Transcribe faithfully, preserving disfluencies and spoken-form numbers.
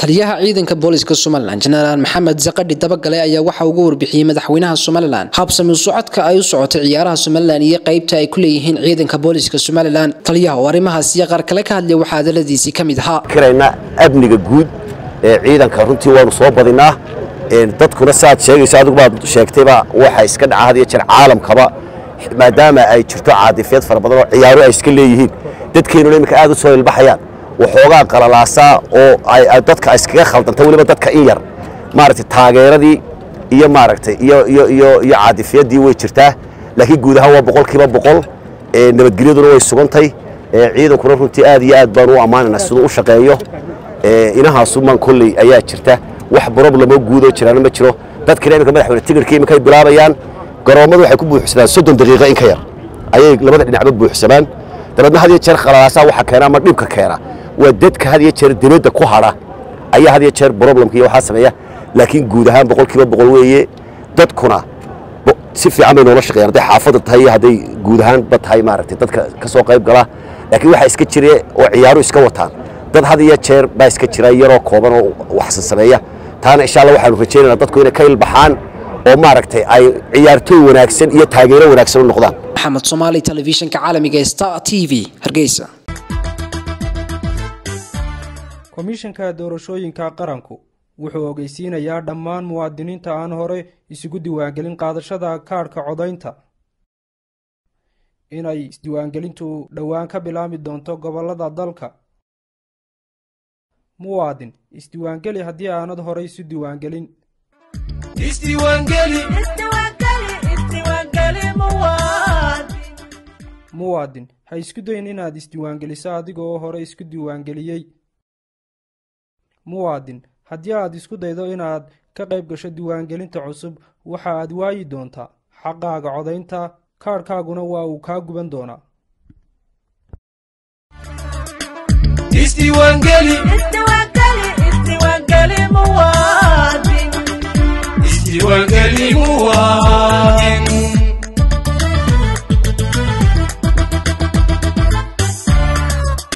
taliyaha ciidanka booliska Somaliland General Maxamed Zaqadi Dabagale ayaa waxa uu ugu warbixiyay madaxweynaha Somaliland habsami u socodka ay u socotay ciyaaraha Somaliland iyo qaybta ay ku leeyihiin ciidanka booliska Somaliland taliyaha warimahaas iyo qaar kale ka hadlay waxa hadaladiisi kamid ahaa kirayna amniga guud ee ciidanka runtii waanu soo badinaa in dadkuna saad sheegayso adigu baad sheegtayba waxa iska dhacay iyo jir caalamkaba maadaama ay jirto caadifiyad fara badan oo ciyaaro ay iska leeyihiin dadkeenu imika aad u soo ilbaxayaan waxoogaa qalalaasa oo ay dadka iskaga khaldantay waliba dadka in yar maaragtay taageeradii iyo maaragtay iyo iyo iyo iyo caadifiyadii way jirtaa laakiin guud ahaan waa boqolkiiba boqol ee nabadgelyaduna way sugantay ee ciidankuna runtii aad iyo aad baan u amaanana sidoo u shaqeeyo ee inaha suman kulli ayaa jirta wax problem oo guud oo jiraan ma jiro dadka imika madaxweyne tigirka imika ay bilaabayaan garoomadu waxay ku buuxsadaan soddon daqiiqo in ka yar ayay labada dhinacba buuxsadaan dabadna had iyo jeer qalalaasa waxa keena ama dhibka keena wadadka had iyo jeer dibadda ku hara ayaa had iyo jeer problemkiisa waxa sameeya laakiin guud ahaan boqolkiiba boqol weeye dadkuna si fiican bay nolol shaqeeyaan haday xaafadda tahay haday guud ahaan ba tahay maaragtay dadka ka soo qayb gala laakiin waxa iska jiray oo ciyaaro iska wataan dad had iyo jeer baa iska jira yaroo kooban oo wax sameeya taana insha Allah waxaanu rajaynaynaa dadku inay ka ilbaxaan oo maaragtay ay ciyaartoy wanaagsan iyo taageero wanaagsan u noqdaan Maxamed Somali Television-ka caalamiga Star T V Hargeysa komishanka doorashooyinka qaranku wuxuu ogeysiinayaa dhammaan muwaadiniinta aan hore isugu diiwaangelin qaadashada kaarka codaynta inay isdiiwaangelintu dhowaan ka bilaami doonto gobolada dalka muwaadin isdiiwaangeli haddii aanad hore isu diiwaangelin isdiiwaangeli isdiiwaangeli isdiiwaangeli muwaadin muwaadin ha isku dayin inaad isdiiwaangeliso adigoo hore isku diiwaangeliyey muwaadin haddii aad isku daydo inaad ka qayb gasho diiwaangelinta cusub waxa aad waayi doontaa xaqaaga codaynta kaarkaaguna waa uu kaa guban doonaa isdiiwaangeli isdiiwaangeli isdiiwaangeli muwaadin